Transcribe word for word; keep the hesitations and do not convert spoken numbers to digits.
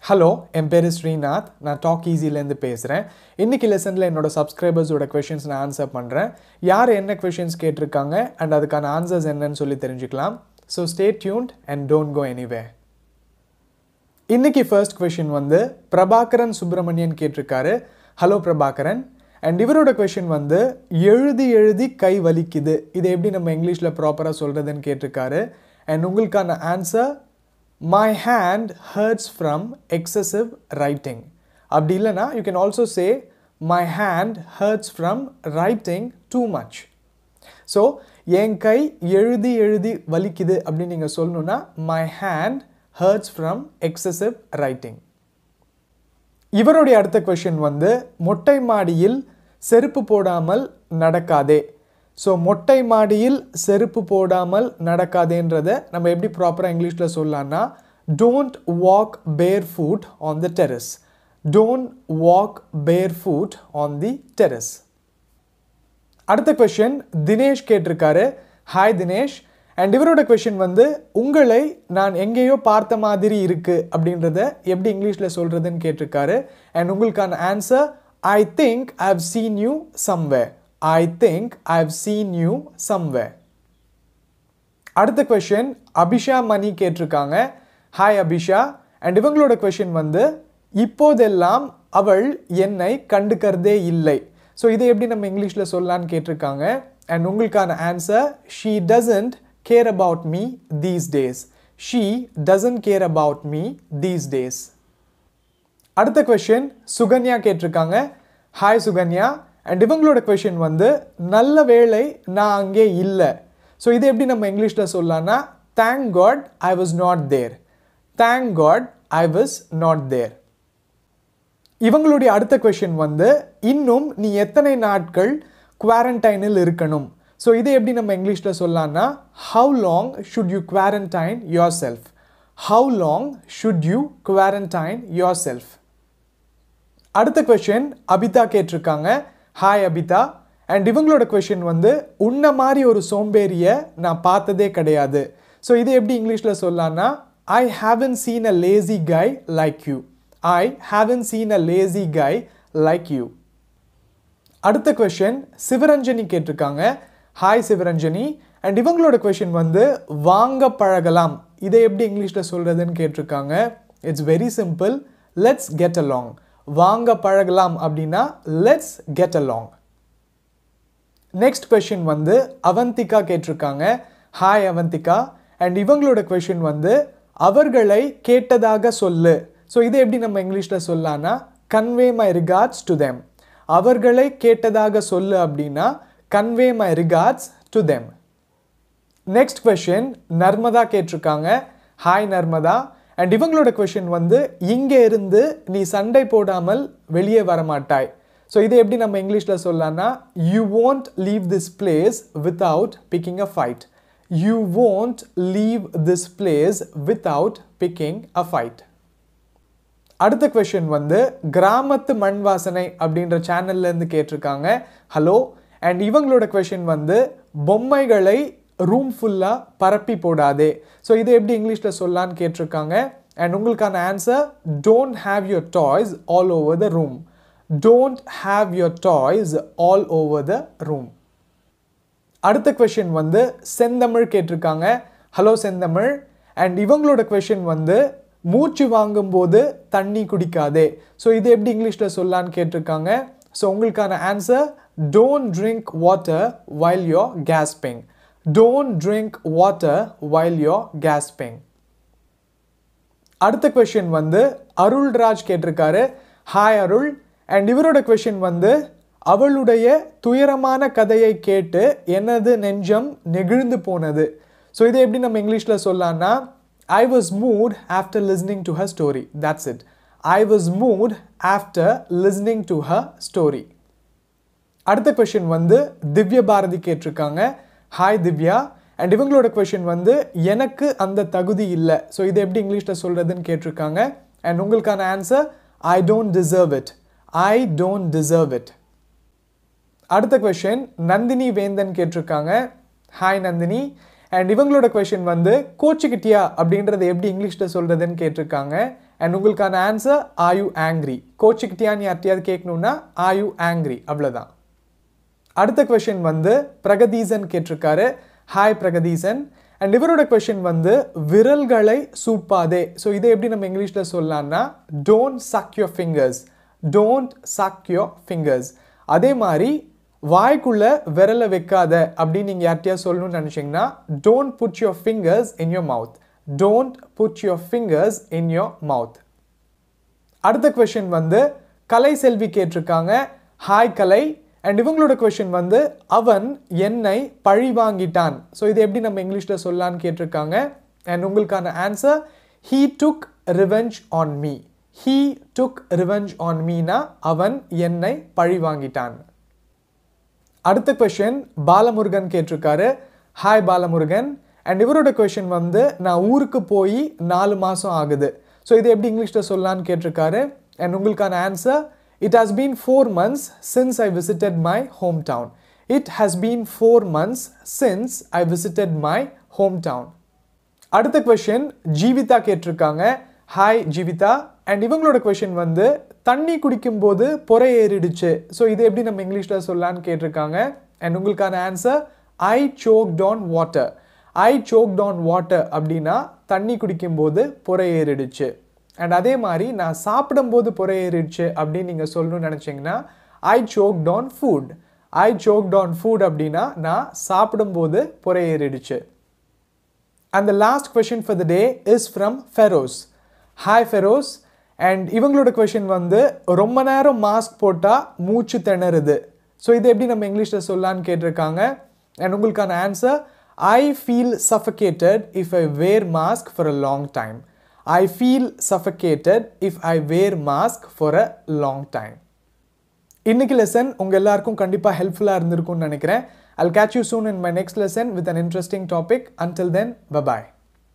Hello என் பேர் ஸ்ரீநாத். நான் talk ஈஸிலேருந்து பேசுகிறேன். இன்றைக்கி லெசனில் என்னோட சப்ஸ்கிரைபர்ஸோட கொஷின்ஸ் நான் ஆன்சர் பண்ணுறேன். யார் என்ன கொஷின்ஸ் கேட்டிருக்காங்க அண்ட் அதுக்கான ஆன்சர்ஸ் என்னன்னு சொல்லி தெரிஞ்சுக்கலாம். So stay tuned and don't go anywhere. இன்றைக்கி ஃபர்ஸ்ட் கொஷின் வந்து பிரபாகரன் சுப்பிரமணியன் கேட்டிருக்காரு. ஹலோ பிரபாகரன். அண்ட் இவரோட கொஷின் வந்து எழுதி எழுதி கை வலிக்குது, இதை எப்படி நம்ம இங்கிலீஷில் ப்ராப்பராக சொல்கிறதுன்னு கேட்டிருக்காரு. அண்ட் உங்களுக்கான answer my hand hurts from excessive writing. அப்படி இல்லைனா you can also say my hand hurts from writing too much. So என் கை எழுதி எழுதி வலிக்குது அப்படின்னு நீங்கள் சொல்லணுன்னா my hand hurts from excessive writing. இவருடைய அடுத்த கொஷின் வந்து மொட்டை மாடியில் செருப்பு போடாமல் நடக்காதே. ஸோ மொட்டை மாடியில் செருப்பு போடாமல் நடக்காதேன்றதை நம்ம எப்படி ப்ராப்பராக இங்கிலீஷில் சொல்லலாம்னா don't walk barefoot on the terrace. Don't walk barefoot on the terrace. அடுத்த கொஷின் தினேஷ் கேட்டிருக்காரு. ஹாய் தினேஷ். அண்ட் இவரோட கொஷின் வந்து உங்களை நான் எங்கேயோ பார்த்த மாதிரி இருக்கு அப்படின்றத எப்படி இங்கிலீஷில் சொல்கிறதுன்னு கேட்டிருக்காரு. அண்ட் உங்களுக்கான answer I think I have seen you somewhere. I think I've seen you somewhere. அடுத்த கொஷின் அபிஷா மணி கேட்டிருக்காங்க. ஹாய் அபிஷா. அண்ட் இவங்களோட கொஷின் வந்து இப்போதெல்லாம் அவள் என்னை கண்டுக்கிறதே இல்லை. ஸோ இதை எப்படி நம்ம இங்கிலீஷில் சொல்லலான்னு கேட்டிருக்காங்க. அண்ட் உங்களுக்கான answer she doesn't care about me these days. she doesn't care about me these days. அடுத்த கொஷின் சுகன்யா கேட்டிருக்காங்க. ஹாய் சுகன்யா. அண்ட் இவங்களோட கொஷின் வந்து நல்ல வேளை நான் அங்கே இல்லை. ஸோ இது எப்படி நம்ம இங்கிலீஷில் சொல்லலாம்னா thank God I was not there. Thank God I was not there. இவங்களுடைய அடுத்த கொஷின் வந்து இன்னும் நீ எத்தனை நாட்கள் குவாரண்டைனில் இருக்கணும். ஸோ இதை எப்படி நம்ம இங்கிலீஷில் சொல்லலாம்னா how long should you quarantine yourself. How long should you quarantine yourself. அடுத்த கொஷின் அபிதா கேட்டிருக்காங்க. ஹாய் அபிதா. அண்ட் இவங்களோட கொஷின் வந்து உன்ன மாதிரி ஒரு சோம்பேறியை நான் பார்த்ததே கிடையாது. ஸோ இது எப்படி இங்கிலீஷில் சொல்லலாம்னா I haven't seen a lazy guy like you. I haven't seen a lazy guy like you. அடுத்த கொஷின் சிவரஞ்சனி கேட்டிருக்காங்க. ஹாய் சிவரஞ்சனி. அண்ட் இவங்களோட கொஷின் வந்து வாங்க பழகலாம், இதை எப்படி இங்கிலீஷில் சொல்கிறதுன்னு கேட்டிருக்காங்க. It's very simple. Let's get along. வாங்க பழகலாம் அப்படின்னா let's get along. Next question வந்து அவந்திகா கேட்டிருக்காங்க. ஹாய் அவந்திகா. அண்ட் இவங்களோட கொஷின் வந்து அவர்களை கேட்டதாக சொல்லு. ஸோ இதை எப்படி நம்ம இங்கிலீஷில் சொல்லலாம்னா convey my regards to them. அவர்களை கேட்டதாக சொல்லு அப்படின்னா convey my regards to them. Next question Narmada கேட்டிருக்காங்க. ஹாய் நர்மதா. அண்ட் இவங்களோட கொஷின் வந்து இங்கே இருந்து நீ சண்டை போடாமல் வெளியே வரமாட்டாய். ஸோ இதை எப்படி நம்ம இங்கிலீஷில் சொல்லலாம்னா you won't leave this place without picking a fight. You won't leave this place without picking a fight. அடுத்த கொஷின் வந்து கிராமத்து மண் வாசனை அப்படின்ற சேனல்லேருந்து கேட்டிருக்காங்க. ஹலோ. அண்ட் இவங்களோட கொஷின் வந்து பொம்மைகளை ரூம் ஃபுல்லாக பரப்பி போடாதே. ஸோ இதை எப்படி இங்கிலீஷில் சொல்லலான்னு கேட்டிருக்காங்க. அண்ட் உங்களுக்கான answer don't have your toys all over the room. Don't have your toys all over the room. அடுத்த கொஷின் வந்து செந்தமிழ் கேட்டிருக்காங்க. ஹலோ செந்தமிழ். அண்ட் இவங்களோட கொஷின் வந்து மூச்சு வாங்கும்போது தண்ணி குடிக்காதே. ஸோ இது எப்படி இங்கிலீஷில் சொல்லலான்னு கேட்டிருக்காங்க. ஸோ உங்களுக்கான answer don't drink water while you're gasping. Don't drink water while you're gasping. அடுத்த கொஷின் வந்து அருள்ராஜ் கேட்டிருக்காரு. ஹாய் அருள். அண்ட் இவரோட கொஷின் வந்து அவளுடைய துயரமான கதையை கேட்டு எனது நெஞ்சம் நெகிழ்ந்து போனது. ஸோ இதை எப்படி நம்ம இங்கிலீஷில் சொல்லலாம்னா I was moved after listening to her story. That's it. I was moved after listening to her story. அடுத்த கொஷின் வந்து திவ்ய பாரதி கேட்டிருக்காங்க. ஹாய் திவ்யா. அண்ட் இவங்களோட கொஷின் வந்து எனக்கு அந்த தகுதி இல்லை. ஸோ இதை எப்படி இங்கிலீஷில் சொல்கிறதுன்னு கேட்டிருக்காங்க. அண்ட் உங்களுக்கான answer I don't deserve it. I don't deserve it. அடுத்த கொஷின் நந்தினி வேந்தன் கேட்டிருக்காங்க. ஹாய் நந்தினி. அண்ட் இவங்களோட கொஷின் வந்து கோச்சிக்கிட்டியா அப்படின்றத எப்படி இங்கிலீஷில் சொல்கிறதுன்னு கேட்டிருக்காங்க. அண்ட் உங்களுக்கான ஆன்சர் ஆர் யூ ஆங்க்ரி. கோச்சிக்கிட்டியான்னு யார்ட்டையாவது கேட்கணுன்னா ஆர் யூ ஆங்க்ரி, அவ்வளோதான். அடுத்த கொஷின் வந்து பிரகதீசன் கேட்டிருக்காரு. ஹாய் பிரகதீசன். அண்ட் இவரோட கொஷின் வந்து விரல்களை சூப்பாதே. ஸோ இதை எப்படி நம்ம இங்கிலீஷில் சொல்லலாம்னா don't suck your fingers, don't suck your fingers. அதே மாதிரி வாய்க்குள்ள விரலை வைக்காத அப்படின்னு நீங்கள் யார்ட்டையா சொல்லணும்னு நினச்சிங்கன்னா don't put your fingers in your mouth, don't put your fingers in your mouth. அடுத்த கொஷின் வந்து கலை செல்வி கேட்டிருக்காங்க. ஹாய் கலை. அண்ட் இவங்களோட கொஷின் வந்து அவன் என்னை பழி வாங்கிட்டான். ஸோ இதை எப்படி நம்ம இங்கிலீஷில் சொல்லலான்னு கேட்டிருக்காங்க. அண்ட் உங்களுக்கான answer he took revenge on me. He took revenge on மீனா அவன் என்னை பழி வாங்கிட்டான். அடுத்த கொஷின் பாலமுருகன் கேட்டிருக்காரு. ஹாய் பாலமுருகன். அண்ட் இவரோட கொஷின் வந்து நான் ஊருக்கு போய் நாலு மாதம் ஆகுது. ஸோ இதை எப்படி இங்கிலீஷில் சொல்லலான்னு கேட்டிருக்காரு. அண்ட் உங்களுக்கான answer it has been four months since I visited my hometown. It has been four months since I visited my hometown. அடுத்த கொஷின் ஜீவிதா கேட்டிருக்காங்க. ஹாய் ஜீவிதா. அண்ட் இவங்களோட கொஷின் வந்து தண்ணி குடிக்கும்போது பொறை ஏறிடுச்சு. ஸோ இதை எப்படி நம்ம இங்கிலீஷில் சொல்லலான்னு கேட்டிருக்காங்க. அண்ட் உங்களுக்கான answer I choked on water. I choked on water அப்படின்னா தண்ணி குடிக்கும்போது பொறை ஏறிடுச்சு. அண்ட் அதே மாதிரி நான் சாப்பிடும்போது பொறை ஏறிடுச்சு அப்படின்னு நீங்கள் சொல்லணும்னு நினச்சிங்கன்னா ஐ choked on food. I choked on food அப்படின்னா நான் சாப்பிடும்போது பொறை ஏறிடுச்சு. And the last question for the day is from Feroz. Hi Feroz. And இவங்களோட கொஷின் வந்து ரொம்ப நேரம் மாஸ்க் போட்டால் மூச்சு திணறுது. ஸோ இதை எப்படி நம்ம இங்கிலீஷில் சொல்லலான்னு கேட்டிருக்காங்க. அண்ட் உங்களுக்கான answer I feel suffocated if I wear mask for a long time. I feel suffocated if I wear mask for a long time. இன்னைக்கு லெசன் உங்கள் எல்லாருக்கும் கண்டிப்பாக ஹெல்ப்ஃபுல்லாக இருந்திருக்கும்னு நினைக்கிறேன். I'll catch you soon in my next lesson with an interesting topic. Until then, bye-bye.